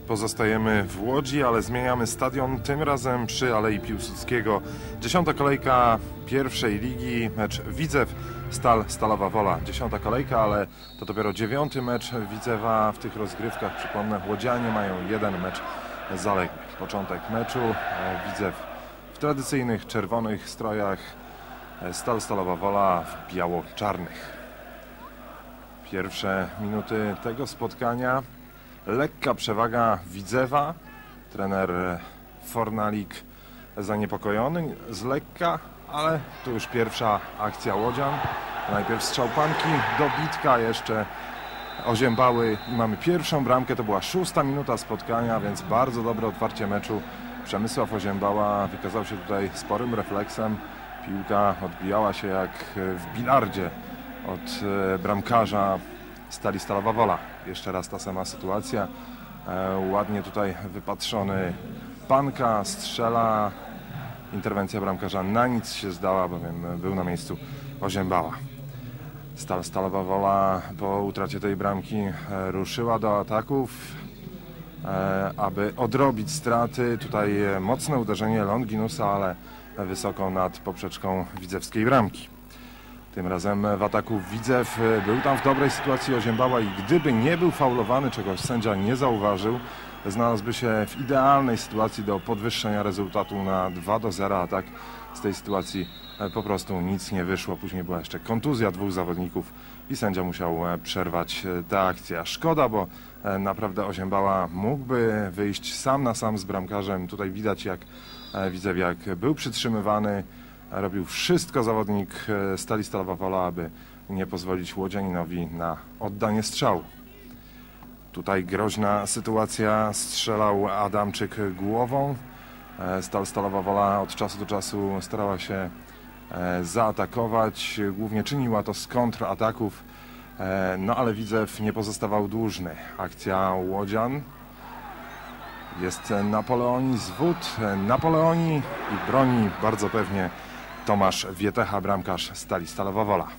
Pozostajemy w Łodzi, ale zmieniamy stadion, tym razem przy Alei Piłsudskiego. 10. kolejka pierwszej ligi, mecz Widzew, Stal, Stalowa Wola. 10. kolejka, ale to dopiero 9. mecz Widzewa w tych rozgrywkach. Przypomnę, łodzianie mają jeden mecz zaległy. Początek meczu, Widzew w tradycyjnych czerwonych strojach, Stal, Stalowa Wola w biało-czarnych. Pierwsze minuty tego spotkania. Lekka przewaga Widzewa. Trener Fornalik zaniepokojony z lekka, ale tu już pierwsza akcja łodzian. Najpierw strzał Panki, dobitka jeszcze Oziębały i mamy pierwszą bramkę. To była 6. minuta spotkania, więc bardzo dobre otwarcie meczu. Przemysław Oziębała wykazał się tutaj sporym refleksem. Piłka odbijała się jak w bilardzie od bramkarza Stali Stalowa Wola. Jeszcze raz ta sama sytuacja. Ładnie tutaj wypatrzony Panka strzela. Interwencja bramkarza na nic się zdała, bowiem był na miejscu Oziębała. Stalowa Wola po utracie tej bramki ruszyła do ataków, aby odrobić straty. Tutaj mocne uderzenie Longinusa, ale wysoko nad poprzeczką widzewskiej bramki. Tym razem w ataku Widzew był tam w dobrej sytuacji Oziębała i gdyby nie był faulowany, czego sędzia nie zauważył, znalazłby się w idealnej sytuacji do podwyższenia rezultatu na 2-0, a tak z tej sytuacji po prostu nic nie wyszło. Później była jeszcze kontuzja dwóch zawodników i sędzia musiał przerwać tę akcję. Szkoda, bo naprawdę Oziębała mógłby wyjść sam na sam z bramkarzem. Tutaj widać, jak Widzewiak był przytrzymywany. Robił wszystko zawodnik Stali Stalowa Wola, aby nie pozwolić łodzianinowi na oddanie strzału. Tutaj groźna sytuacja, strzelał Adamczyk głową. Stal Stalowa Wola od czasu do czasu starała się zaatakować, głównie czyniła to z kontrataków, no ale Widzew nie pozostawał dłużny. Akcja łodzian. Jest Napoleoni z wód, Napoleoni i broni bardzo pewnie Tomasz Wietecha, bramkarz Stali Stalowa Wola.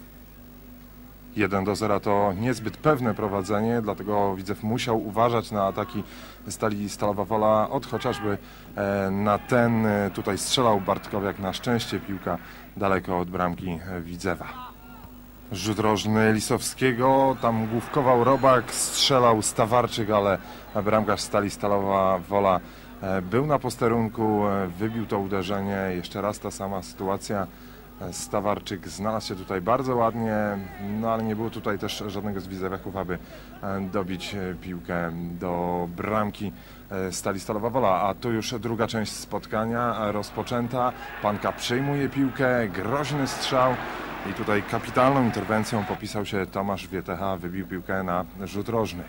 1-0 to niezbyt pewne prowadzenie, dlatego Widzew musiał uważać na ataki Stali Stalowa Wola. Od chociażby na ten tutaj strzelał Bartkowiak, na szczęście piłka daleko od bramki Widzewa. Rzut rożny Lisowskiego, tam główkował Robak, strzelał Stawarczyk, ale bramkarz Stali Stalowa Wola był na posterunku, wybił to uderzenie. Jeszcze raz ta sama sytuacja. Stawarczyk znalazł się tutaj bardzo ładnie, no ale nie było tutaj też żadnego z Widzewiaków, aby dobić piłkę do bramki Stali Stalowa Wola. A tu już druga część spotkania rozpoczęta. Panka przyjmuje piłkę, groźny strzał i tutaj kapitalną interwencją popisał się Tomasz Wietecha, wybił piłkę na rzut rożny.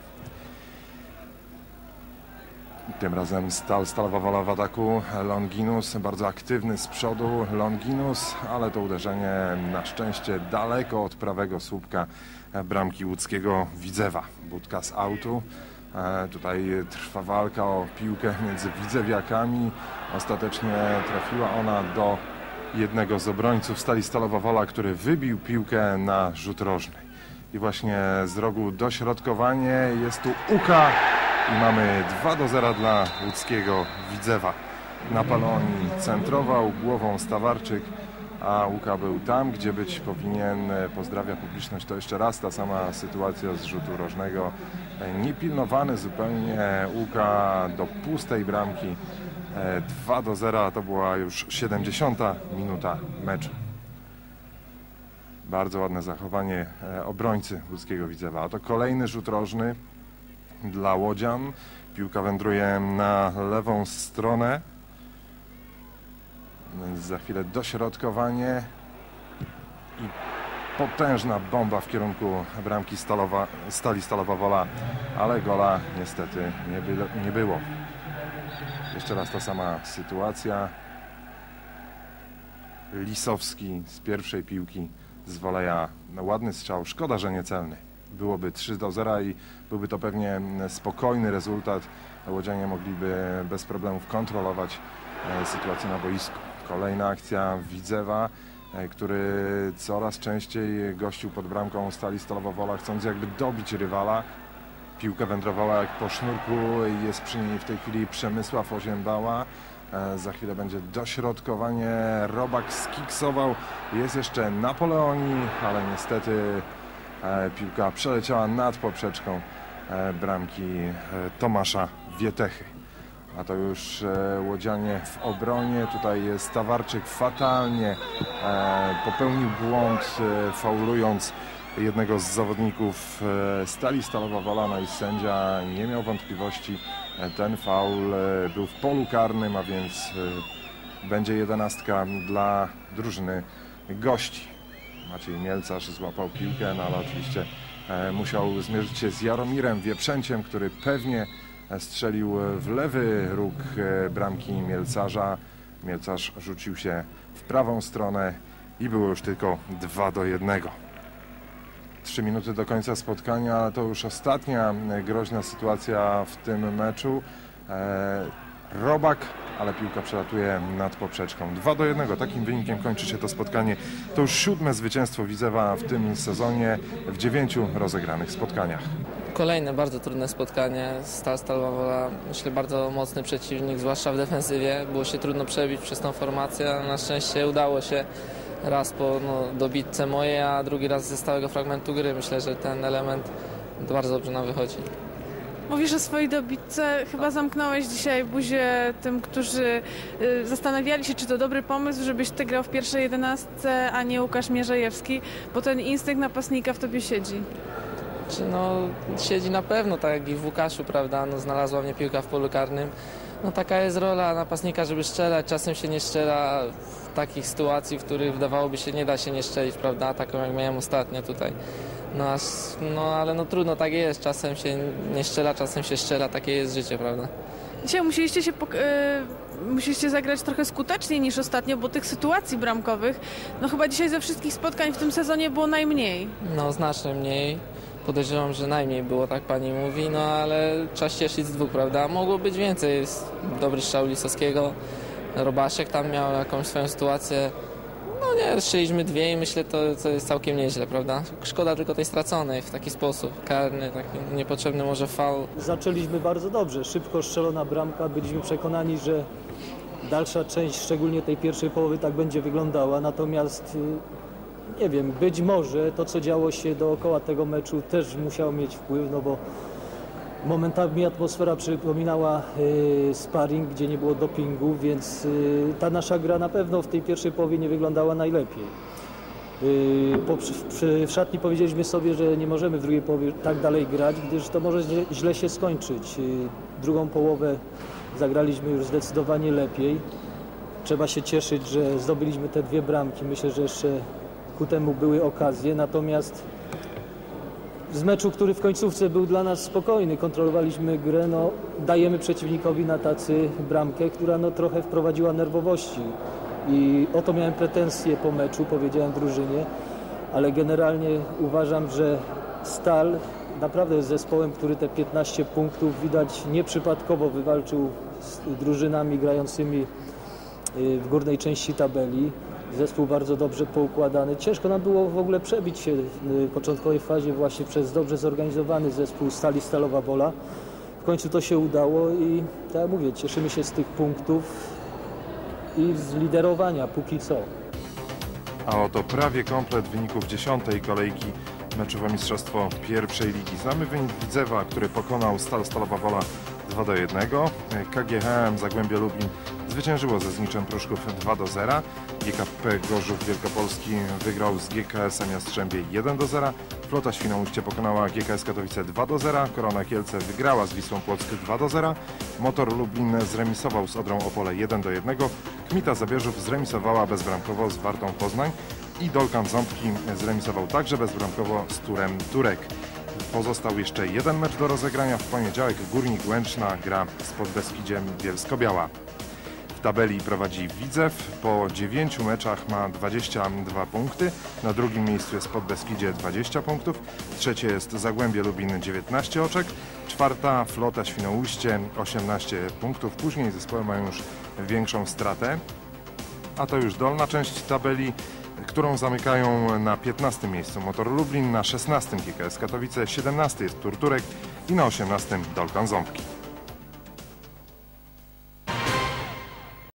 Tym razem Stalowa Wola w ataku. Longinus, bardzo aktywny z przodu Longinus, ale to uderzenie na szczęście daleko od prawego słupka bramki łódzkiego Widzewa. Budka z autu. Tutaj trwa walka o piłkę między widzewiakami. Ostatecznie trafiła ona do jednego z obrońców Stali Stalowa Wola, który wybił piłkę na rzut rożny. I właśnie z rogu dośrodkowanie, jest tu Uka. I mamy 2-0 dla łódzkiego Widzewa. Napoleoni centrował, głową Stawarczyk, a Łuka był tam, gdzie być powinien. Pozdrawia publiczność. To jeszcze raz ta sama sytuacja z rzutu rożnego. Niepilnowany zupełnie Łuka do pustej bramki. 2-0, to była już 70. minuta meczu. Bardzo ładne zachowanie obrońcy łódzkiego Widzewa. A to kolejny rzut rożny dla łodzian. Piłka wędruje na lewą stronę. Za chwilę dośrodkowanie i potężna bomba w kierunku bramki Stali Stalowa Wola, ale gola niestety nie było. Jeszcze raz ta sama sytuacja. Lisowski z pierwszej piłki z woleja. Ładny strzał, szkoda, że niecelny. Byłoby 3-0 i byłby to pewnie spokojny rezultat. Łodzianie mogliby bez problemów kontrolować sytuację na boisku. Kolejna akcja Widzewa, który coraz częściej gościł pod bramką Stali Stalowa Wola, chcąc jakby dobić rywala. Piłka wędrowała jak po sznurku, jest przy niej w tej chwili Przemysław Oziębała. Za chwilę będzie dośrodkowanie, Robak skiksował, jest jeszcze Napoleoni, ale niestety piłka przeleciała nad poprzeczką bramki Tomasza Wietechy. A to już Łodzianie w obronie, tutaj Stawarczyk fatalnie popełnił błąd, faulując jednego z zawodników Stali Stalowa Wola, no i sędzia nie miał wątpliwości, ten faul był w polu karnym, a więc będzie 11 dla drużyny gości. Maciej Mielcarz złapał piłkę, no ale oczywiście musiał zmierzyć się z Jaromirem Wieprzęciem, który pewnie strzelił w lewy róg bramki Mielcarza. Mielcarz rzucił się w prawą stronę i było już tylko 2-1. 3 minuty do końca spotkania, ale to już ostatnia groźna sytuacja w tym meczu. Robak, ale piłka przelatuje nad poprzeczką. 2-1. Takim wynikiem kończy się to spotkanie. To już 7. zwycięstwo Widzewa w tym sezonie w 9 rozegranych spotkaniach. Kolejne bardzo trudne spotkanie. Stal Stalowa Wola, myślę, bardzo mocny przeciwnik, zwłaszcza w defensywie. Było się trudno przebić przez tą formację, ale na szczęście udało się. Raz po dobitce mojej, a drugi raz ze stałego fragmentu gry. Myślę, że ten element bardzo dobrze nam wychodzi. Mówisz o swojej dobitce. Chyba zamknąłeś dzisiaj buzię tym, którzy zastanawiali się, czy to dobry pomysł, żebyś ty grał w pierwszej 11, a nie Łukasz Mierzejewski, bo ten instynkt napastnika w tobie siedzi. Siedzi na pewno, tak jak i w Łukaszu, prawda? Znalazła mnie piłka w polu karnym. Taka jest rola napastnika, żeby strzelać. Czasem się nie strzela w takich sytuacji, w których wydawałoby się, nie da się nie strzelić, prawda? Taką jak miałem ostatnio tutaj. Ale trudno, tak jest. Czasem się nie strzela, czasem się strzela. Takie jest życie, prawda? Dzisiaj musieliście zagrać trochę skuteczniej niż ostatnio, bo tych sytuacji bramkowych, chyba dzisiaj ze wszystkich spotkań w tym sezonie było najmniej. Znacznie mniej. Podejrzewam, że najmniej było, tak pani mówi, ale trzeba się cieszyć z 2, prawda? Mogło być więcej. Jest dobry strzał Lisowskiego, Robaszek tam miał jakąś swoją sytuację. Strzeliśmy 2 i myślę, to jest całkiem nieźle, prawda? Szkoda tylko tej straconej w taki sposób, karny, taki niepotrzebny może faul. Zaczęliśmy bardzo dobrze, szybko strzelona bramka, byliśmy przekonani, że dalsza część, szczególnie tej pierwszej połowy, tak będzie wyglądała, natomiast nie wiem, być może to, co działo się dookoła tego meczu, też musiało mieć wpływ, bo momentami atmosfera przypominała sparring, gdzie nie było dopingu, więc ta nasza gra na pewno w tej pierwszej połowie nie wyglądała najlepiej. W szatni powiedzieliśmy sobie, że nie możemy w drugiej połowie tak dalej grać, gdyż to może źle się skończyć. Drugą połowę zagraliśmy już zdecydowanie lepiej. Trzeba się cieszyć, że zdobyliśmy te 2 bramki. Myślę, że jeszcze ku temu były okazje, natomiast z meczu, który w końcówce był dla nas spokojny, kontrolowaliśmy grę, dajemy przeciwnikowi na tacy bramkę, która trochę wprowadziła nerwowości i o to miałem pretensje po meczu, powiedziałem drużynie, ale generalnie uważam, że Stal naprawdę jest zespołem, który te 15 punktów widać nieprzypadkowo wywalczył z drużynami grającymi w górnej części tabeli. Zespół bardzo dobrze poukładany. Ciężko nam było w ogóle przebić się w początkowej fazie właśnie przez dobrze zorganizowany zespół Stali Stalowa Wola. W końcu to się udało i tak jak mówię, cieszymy się z tych punktów i z liderowania póki co. A oto prawie komplet wyników 10. kolejki meczu o mistrzostwo pierwszej ligi. Znamy wynik Widzewa, który pokonał Stal Stalowa Wola 2-1. KGHM Zagłębie Lubin zwyciężyło ze Zniczem Pruszków 2-0. GKP Gorzów Wielkopolski wygrał z GKS-em Jastrzębie 1-0. Flota Świnoujście pokonała GKS Katowice 2-0. Korona Kielce wygrała z Wisłą Płock 2-0. Motor Lublin zremisował z Odrą Opole 1-1. Kmita Zabierzów zremisowała bezbramkowo z Wartą Poznań i Dolkan Ząbki zremisował także bezbramkowo z Turem Turek. Pozostał jeszcze jeden mecz do rozegrania. W poniedziałek Górnik Łęczna gra z Podbeskidziem Bielsko-Biała. W tabeli prowadzi Widzew, po 9 meczach ma 22 punkty, na drugim miejscu jest Podbeskidzie 20 punktów, trzecie jest Zagłębie Lubin 19 oczek, czwarta Flota Świnoujście 18 punktów, później zespoły mają już większą stratę, a to już dolna część tabeli, którą zamykają na 15 miejscu Motor Lublin, na 16 GKS Katowice, 17 jest Turturek, i na 18 Dolkan Ząbki.